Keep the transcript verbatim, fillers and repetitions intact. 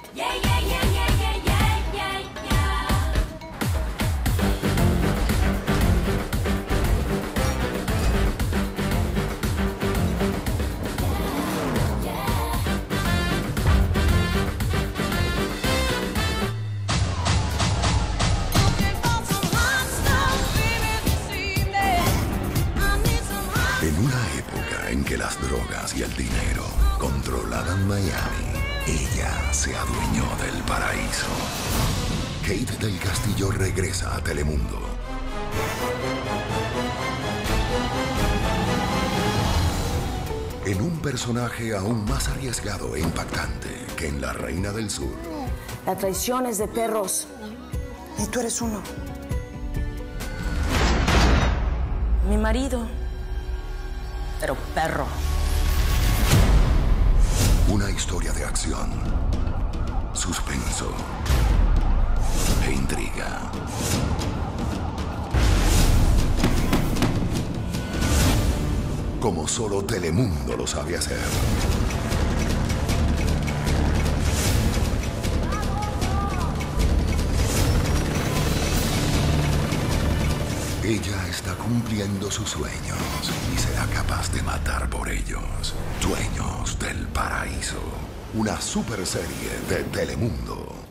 Yeah, yeah, yeah, yeah, yeah, yeah, yeah, yeah. En una época en que las drogas y el dinero controlaban Miami, ella se adueñó del paraíso. Kate del Castillo regresa a Telemundo. En un personaje aún más arriesgado e impactante que en La Reina del Sur. La traición es de perros. Y tú eres uno. Mi marido. Pero perro. Una historia de acción, suspenso e intriga. Como solo Telemundo lo sabe hacer. Ella está cumpliendo sus sueños y será capaz de matar por ellos. Dueños del paraíso. Una super serie de Telemundo.